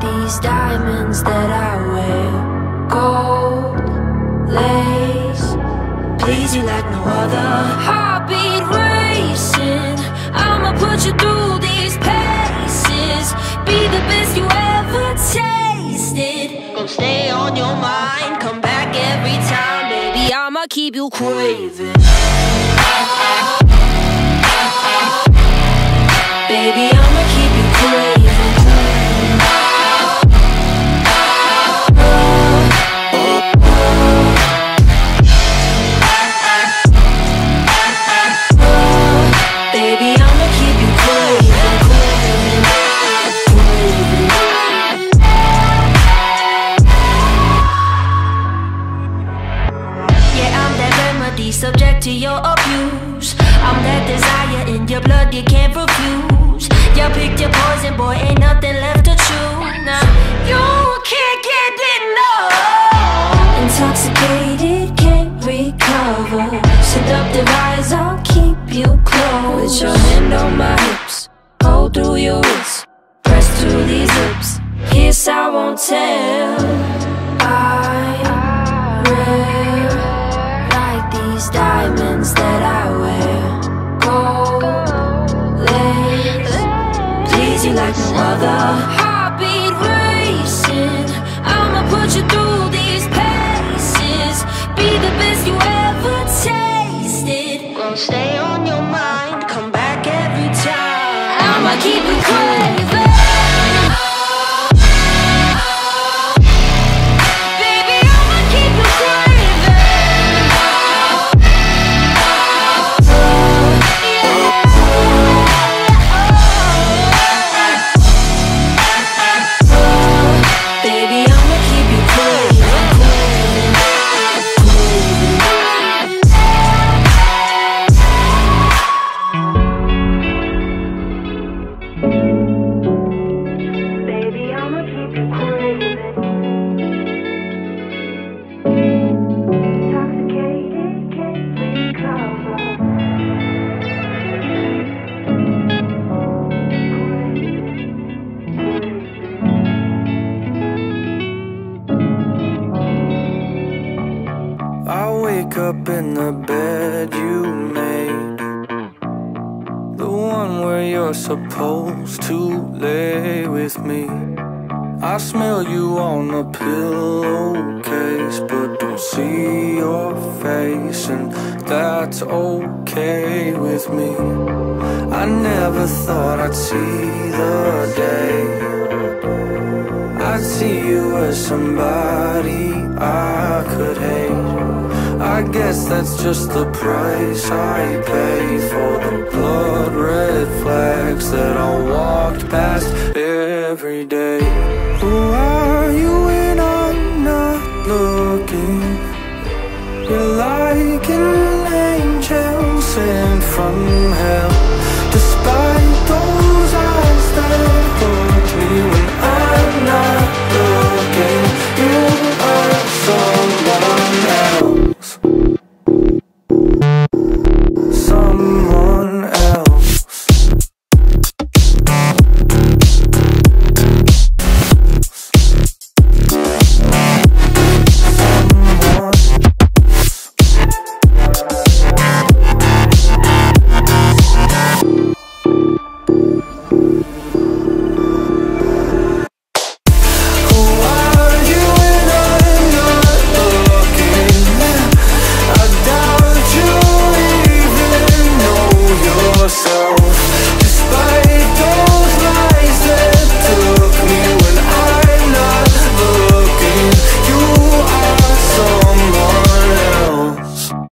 these diamonds that I wear, gold lace, please you like no other. Heartbeat racing, I'ma put you through these paces. Be the best you ever tasted. Gonna stay on your mind, come back every time, baby, I'ma keep you craving. Baby, I'ma keep you craving. Baby, I'ma keep you craving, craving, craving. Yeah, I'm that remedy, subject to your abuse. I'm that desire in your blood you can't refuse. You picked your poison, boy, ain't nothing left to choose. Now, you can't get enough. Intoxicated, can't recover. Seductive eyes, I'll keep you close. With your hand on my hips, hold through your wrist, press to these lips, kiss I won't tell. I rare like these diamonds that I wear, gold lace, please you like no other. Heartbeat racing, I'ma put you through these paces. Be the best you ever tasted. Gonna stay on your mind, come back every time. I'ma keep you craving. Baby, I'ma keep you craving. Baby, I'ma keep you craving, craving, craving. Baby, I'ma keep you craving. Intoxicated, can't recover. I wake up in the bed you made, the one where you're supposed to lay with me. I smell you on the pillowcase, but don't see your face, and that's okay with me. I never thought I'd see the day I'd see you as somebody I could hate. I guess that's just the price I pay for the blood red flags that I walked past every day. Who are you when I'm not looking? You're like an angel sent from hell. Despite